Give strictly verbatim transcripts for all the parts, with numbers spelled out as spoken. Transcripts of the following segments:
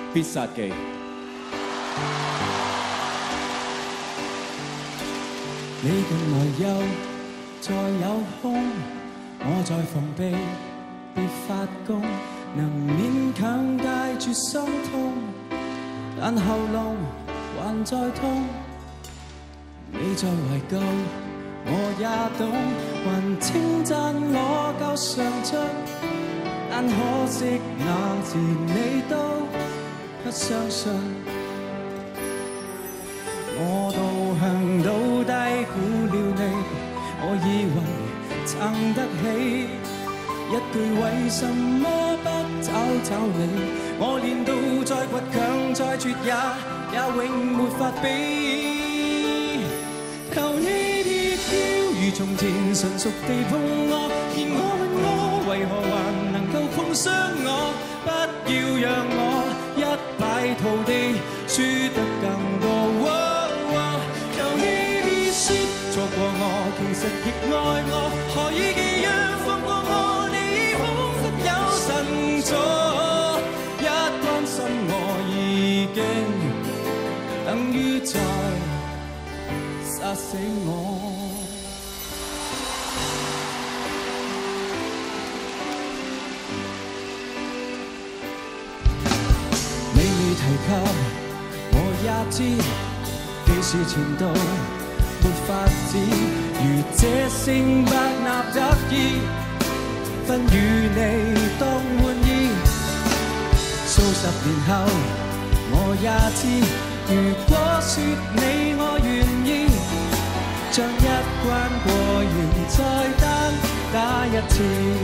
必殺技。 你近來又再有空，我在防備，別發功，能勉強戒絕心痛，但喉嚨還在痛。你在懷舊，我也懂，還稱讚我夠上進，但可惜那時你都不相信。我都向到低估了你，我以為撐得起一句為什麼不找找你，我練到再倔強再絕也也永沒法比。求你別要如從前純熟地碰我，而我問我為何還能夠碰傷我，不要讓我一敗塗地輸得更多。錯過我，其實亦愛我，何以記憶放過我？你已彷彿有神助，一關心我已經等於在殺死我。你未提及，我也知，既是前度。沒法子，如這聖伯納得意，分與你當玩意。數十年後，我也知，如果說你我願意，將一關過仍再單打一次。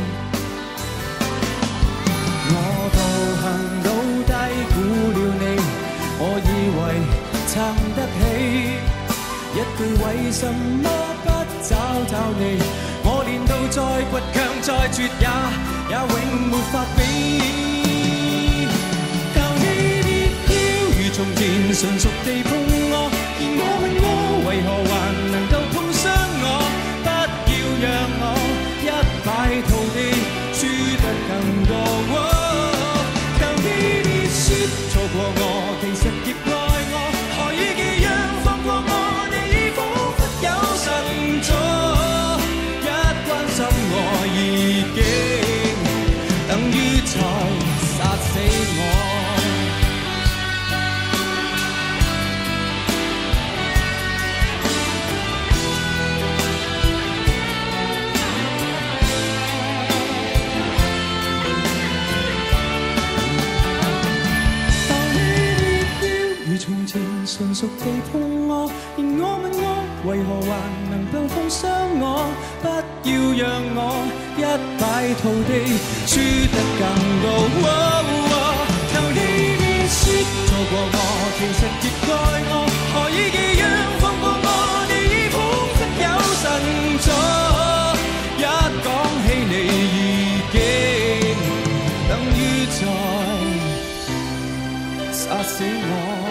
我道行到低估了你，我以為撐得起。一句為什麼不找找你？我練到再倔強再絕也也永沒法比。求你別要如從前純熟地碰我，而我問我為何還能夠碰傷我？不要讓我一敗塗地輸得更多。哦、求你別說錯過我，其實亦愛我，何以記憶放過我？一關心我已經等於在殺死我。當你別要如從前純熟地碰我，而我問我為何還能夠碰傷我？不要讓我一敗塗地輸得更多。哦哦、求你別說錯過我，其實亦愛我，何以記憶放過我？你已彷彿有神助，一講起你已經等於在殺死我。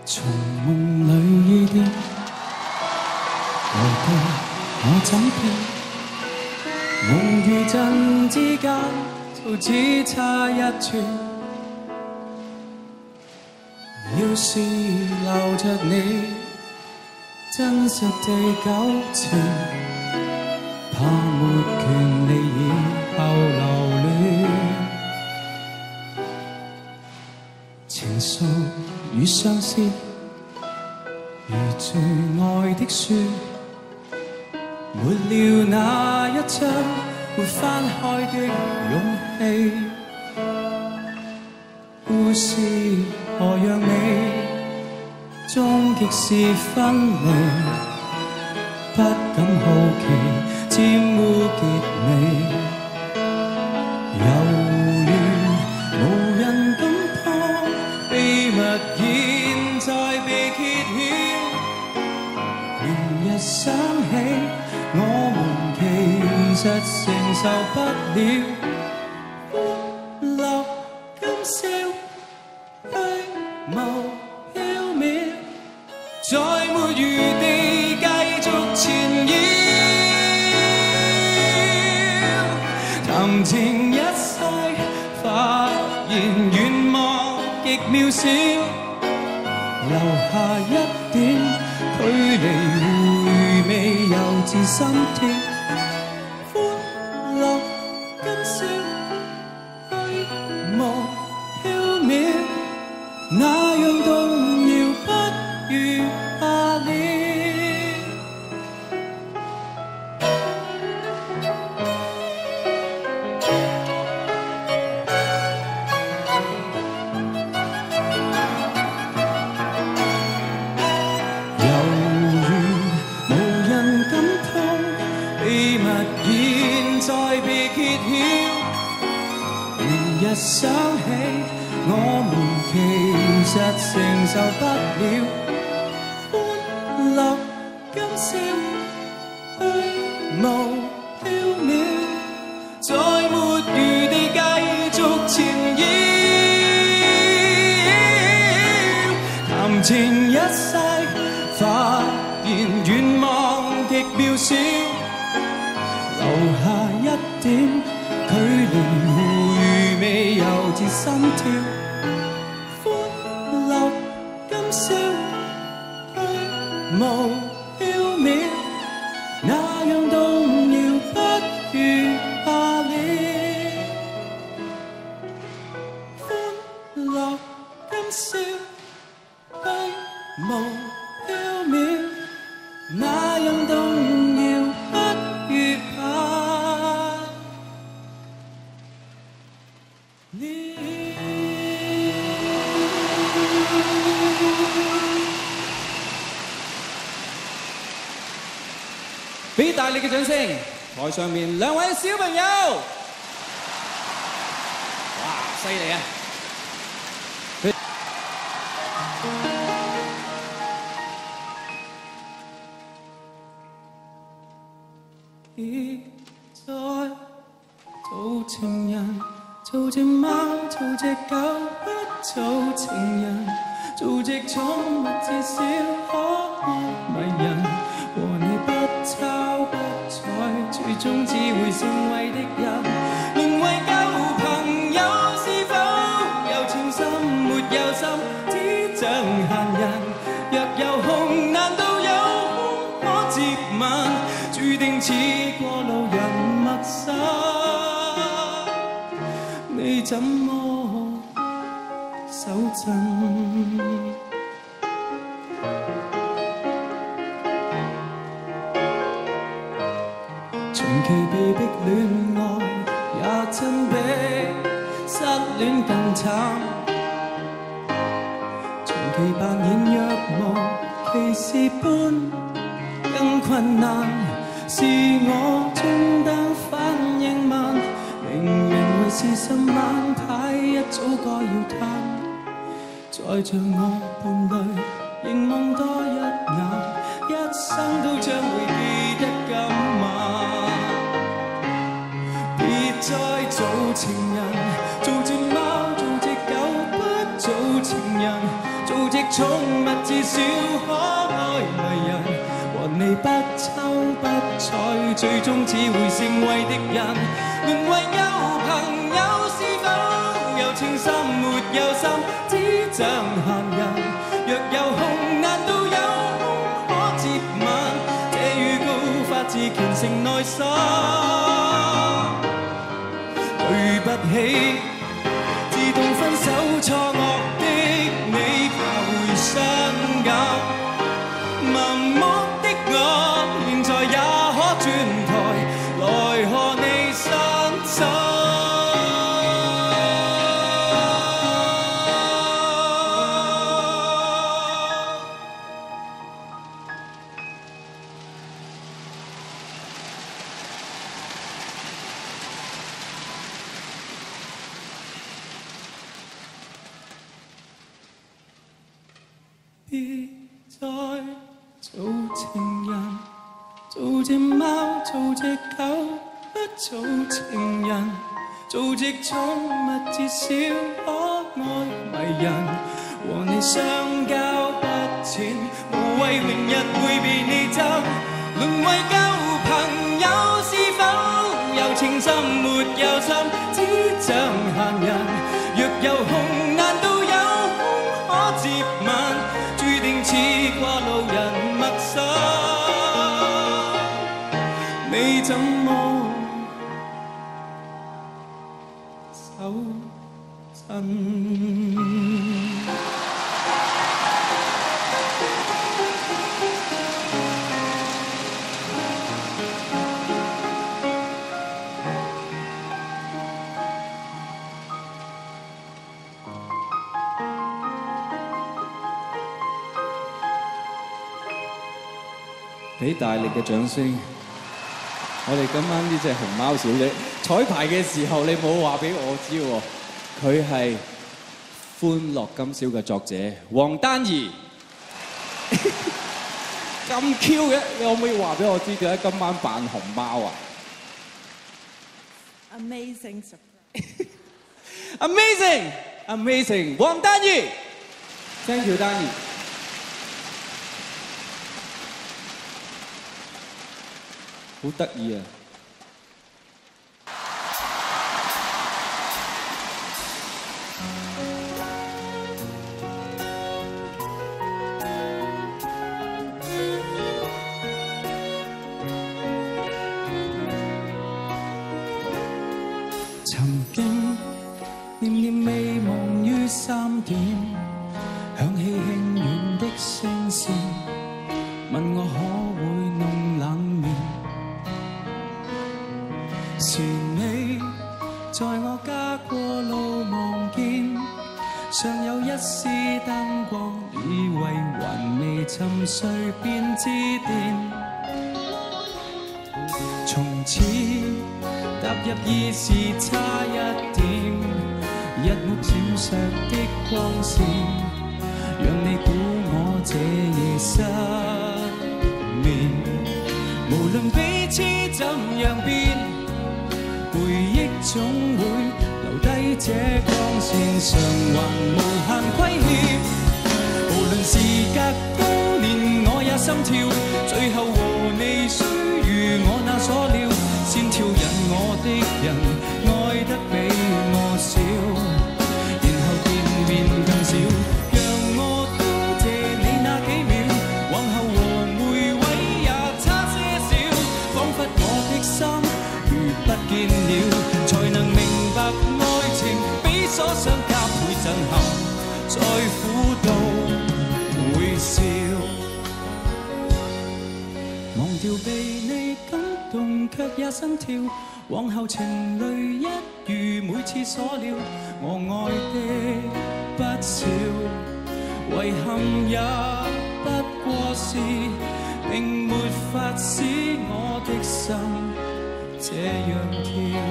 從夢裏依戀，來到我枕邊，夢與真之間就只差一寸。要是留着你，真實地糾纏，怕沒權利以後留戀。情愫與相思，如最愛的書，沒了那一張會翻開的勇氣。故事何樣美，終極是分離，不敢好奇，沾污結尾，猶如無人敢破，秘密現在被揭曉。連日想起，我們其實承受不了。歡樂今宵虛無縹緲，再沒餘地繼續纏繞。談情一世，發現願望極渺小，留下一點距離回味，幼稚心跳。歡樂今宵虛無縹緲，那樣動搖不如罷了。猶如無人敢碰，秘密現在被揭曉。連日想起，我們其實承受不了。歡樂今宵虛無縹緲，再沒餘地繼續纏繞。談情一世，發現願望極渺小，留下一點距離回味，幼稚心跳。歡樂今宵虛無縹緲，那樣動搖不如罷了。歡樂今宵虛無縹緲，那樣動搖不如罷了。俾大力嘅掌聲！台上面兩位小朋友，哇，犀利啊！別再做情人，做隻貓，做隻狗，不做情人，做隻寵物至少可愛迷人。和你不瞅不睬，最終只會成為敵人。淪為舊朋友，是否有情深沒有心，只像閒人。若有空，難道有空可接吻？注定似過路人陌生，你怎麼手震？長期被逼戀愛，也真比失戀更慘。長期扮演若無其事般更困難，是我中單反應慢，明明為是十萬太一早該要攤。再像我伴侶，凝望多一眼，一生都將會記得今晚。別再做情人，做隻貓，做隻狗，不做情人，做隻寵寵物至少可愛迷人，和你不瞅不睬，最終只會成為敵人。淪為舊朋友是否有情深沒有心，只像閒人。若有空，難道有空可接吻？這預告發自虔誠內心。對不起，自動分手錯愕的你，怕會傷感。盲目的我，現在也可轉台來和你相守。別再做情人，做隻貓，做隻狗，不做情人，做隻寵物至少可愛迷人，和你相交不淺，無謂明日會被你憎，淪為舊朋友是否有情深沒有心，只像閒人，若有空難道有空可接吻？似掛路人陌生，你怎麼手震？俾大力嘅掌聲！我哋今晚呢隻熊貓小姐彩排嘅時候，你冇話俾我知喎，佢係《歡樂今宵》嘅作者黃丹儀。咁 Q 嘅，你可唔可以話俾我知佢喺今晚扮熊貓啊 ？Amazing surprise！ Amazing Amazing！ 黃丹儀 ，Thank you， 丹儀。好得意啊！曾經念念未忘於三點，響起輕軟的聲線，問我可會弄冷面。是你在我家過路望見，尚有一絲燈光，以為還未沉睡便致電。從此踏入兒時差一點，一抹閃爍的光線，讓你估我這夜失眠。無論彼此怎樣變，回憶總會留低這光線，償還無限虧欠。無論時隔多年，我也心跳，最後和你須如我那所料，先挑引我的人愛得比我少，然後見面更少，讓我多謝你那幾秒，往後和每位也差些少，彷彿我的心不見了，才能明白愛情比所想加倍震撼，再苦都會笑。忘掉被你感動，卻也心跳。往後情淚一如每次所料，我愛的不少，遺憾也不過是，並沒法使我的心這樣跳。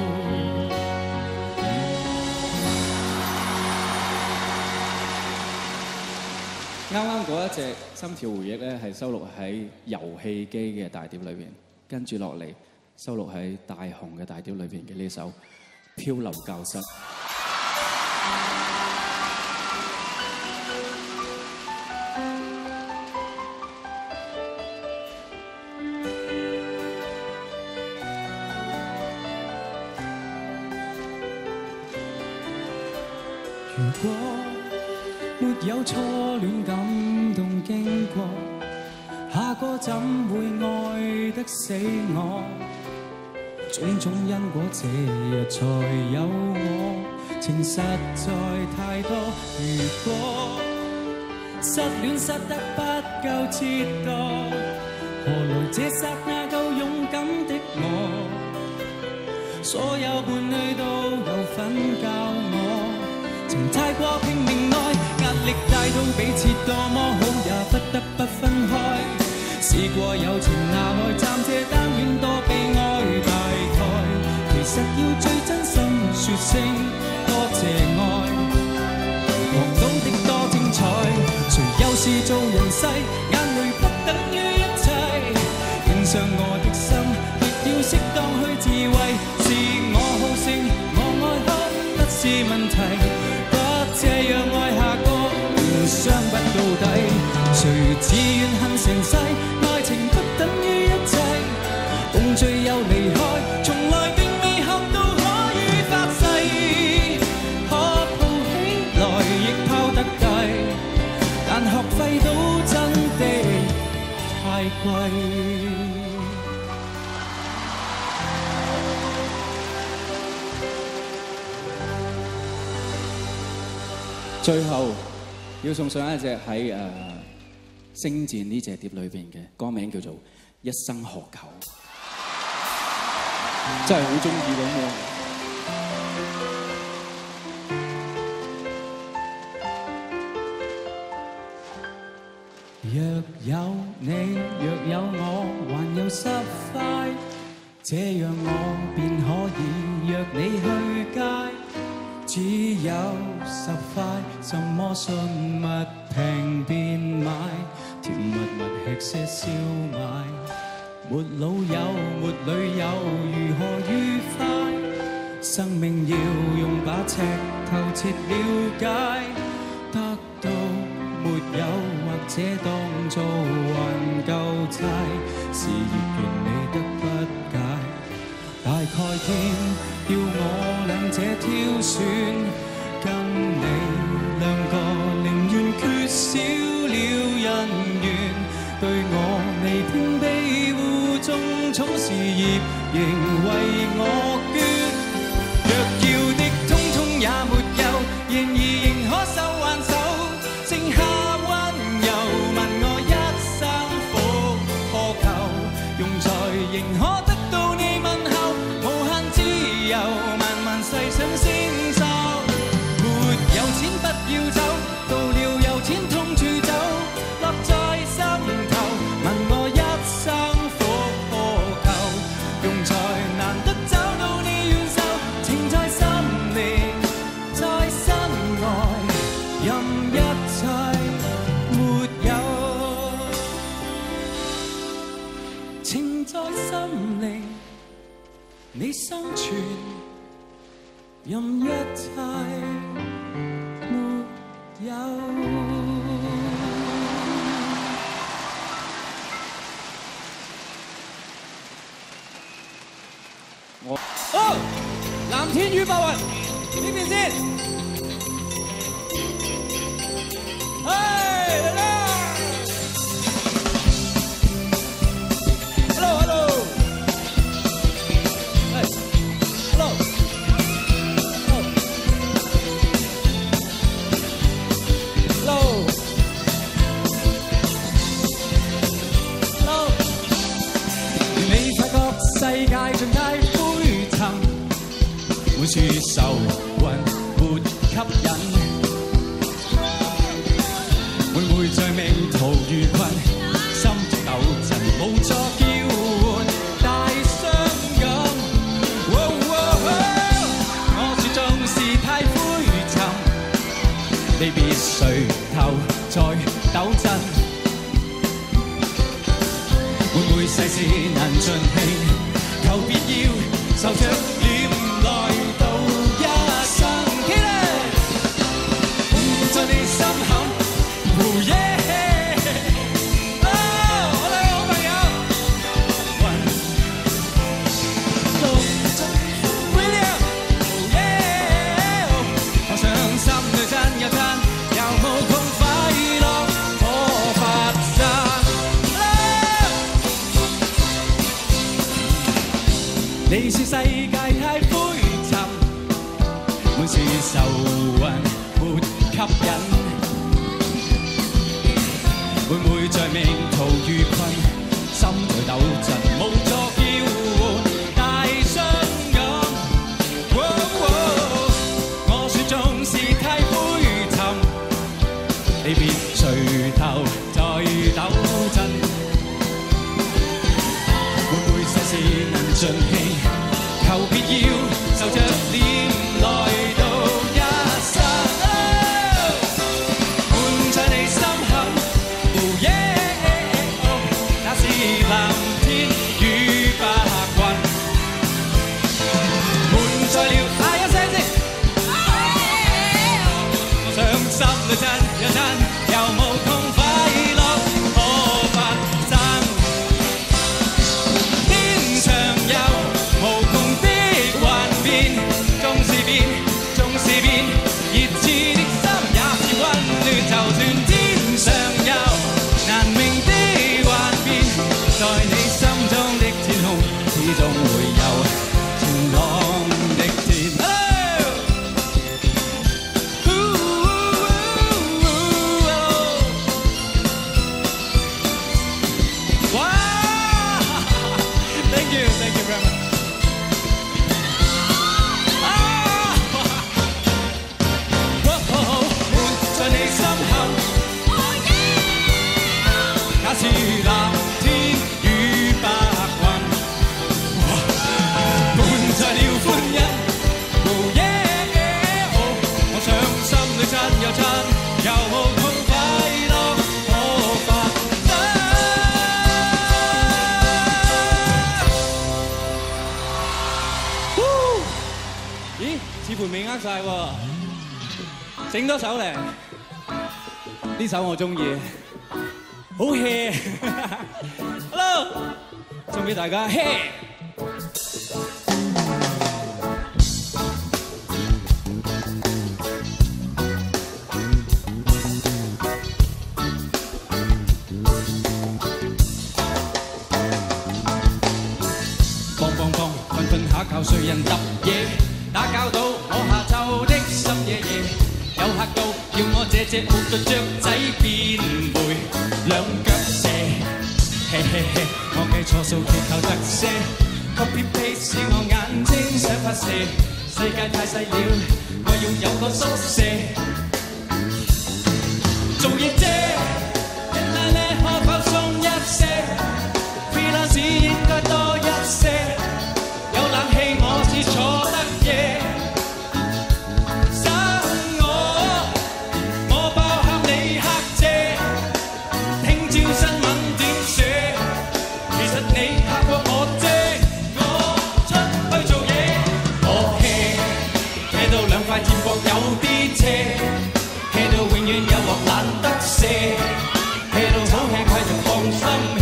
啱啱嗰一隻《心跳回憶》咧，係收錄喺遊戲機嘅大碟裏邊，跟住落嚟收錄喺大雄嘅大碟裏邊嘅呢首《漂流教室》。 果沒有初戀感動經過，下個怎會愛得死我？種種因果，這日才有我，情實在太多。如果失戀失得不夠折墮，何來這剎那夠勇敢的我？所有伴侶都有份教我，情太過拼命愛，壓力大到彼此多麼好，也不得不分開。試過友情拿來暫借單戀，多悲哀大概。其實要最真心說聲多謝愛，望到的多精彩。誰又是做人世，眼淚不等於一切。欣賞我的心，亦要適當去自慰。是我好勝，我愛哭不是問題，不這樣愛下個，互相不到底。誰自願恨成世，愛情不等於一切，共聚又離開，從來並未學到可以發誓，可抱起來亦拋得低，但學費都真的太貴。 最後要送上一隻喺誒《星戰》呢隻碟裏邊嘅歌名叫做《一生何求》，真係好中意咁樣。 若有你，若有我，還有十塊，這樣我便可以約你去街。只有十塊，什麼信物平便買，甜蜜蜜吃些燒賣。沒老友，沒女友，如何愉快？生命要用把尺透徹了解，得到沒有，或者當做還夠債，事業原理得不解。大概天要我兩者挑選，跟你兩個寧願缺少了人緣，對我離天庇護種草事業仍為我捐。若要的通通也沒有，然而仍可手挽手，剩下溫柔問我一生復何求，用才仍可得到你問候，無限自由，慢慢細想星座。沒有錢不要走，到了有錢痛處走，落在心頭，問我一生復何求，用才難得找到你願受，情在心靈，在身外，任一切沒有，情在心靈，你生存，任一切沒有。 好，藍天與白雲呢邊先，係嚟啦 ！Hello hello， 係 hello hello hello， 你發覺世界盡太灰塵，每處愁雲沒吸引，每每在命途遇困，心抖震無助叫喚，大傷感。哦哦、我說縱是太灰塵，你別垂頭再抖震，每每世事難盡興，求別要受着臉來度一生。在你心口，哦耶！哦，我哋好朋友，雲陸中 William， 哦耶！我想心裏真。 你說世界太灰沉，滿是愁雲沒吸引。每每在命途遇困，心在抖震，無助叫喚大傷感。我說縱是太灰沉，你別垂頭再抖震。每每世事能盡興，求別要受着臉來到一生，伴在你心坎。那是藍天與白雲，滿載了那一些些。我想心裏震又震，又無痛快樂可發生。天上有無窮的幻變，縱是變，縱是變，熱熾的心也是溫暖。就算天上有難明的在你心中的天空，始終會有晴朗的天。哇 ！Thank you, thank you very much。啊！滿在你心坎，那是藍天。又震又無痛快樂可發生。咦？似乎未呃晒喎，整多首嚟。呢首我中意，好 hea。Hello， 送俾大家 hea。靠誰人揼嘢，打攪到我下晝的深夜夜。有客到叫我這隻活到雀仔變回兩腳蛇，嘿嘿嘿，我計錯數技巧特些 ，copy paste 使我眼睛想發射。世界太細了，我要有個宿舍。做嘢啫，一晚呢可否鬆一些 ？freelance 應該多一些。有冷氣我只坐得夜，生我我爆喊你黑姐，聽朝新聞點寫？其實你嚇過我啫，我出去做嘢，我 hea hea 到兩塊戰國有啲斜 hea 到永遠有鑊懶得卸 hea 到好 hea 繼續放心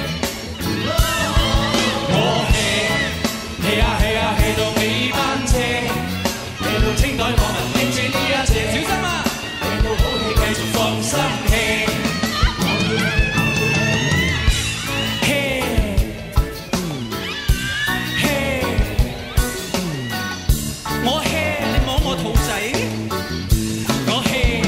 hea。hea 啊 hea 啊 hea 到尾班車 hea 到清袋我問聽住呢一隻小心啊 hea 到好 hea 繼續放心 hea hea hea 我 hea 你摸我肚仔我 hea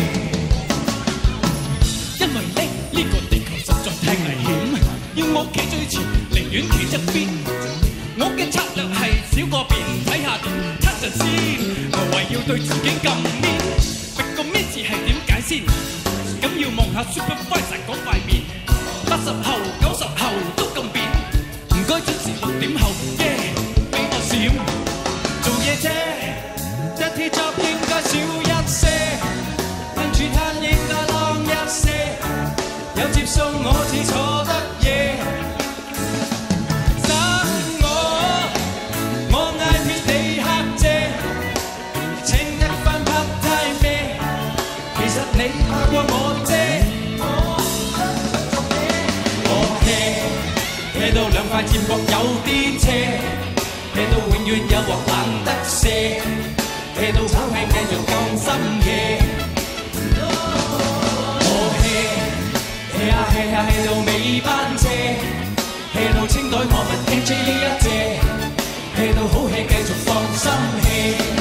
因為呢呢個地球實在太危險，要我企最前寧願企側邊。我嘅策略係少個便睇下點測陣先，無謂要對自己咁 mean， 逼個 mean 字係點解先？咁要望下 supervisor 嗰塊面，八十後九十後都咁扁，唔該準時六點後耶，俾我閃。做嘢啫 ，dirty job 應該少一些，跟住攤應該 long 一些，有接送我只坐得夜。你嚇過我啫，我 hea hea 到兩塊戰國有啲斜 hea 到永遠有鑊懶得卸 hea 到好 hea 繼續放心嘢，我 hea hea 啊 hea 啊 hea 到尾班車 hea 到清袋我問 N J 呢一隻 hea 到好 hea 繼續放心 hea。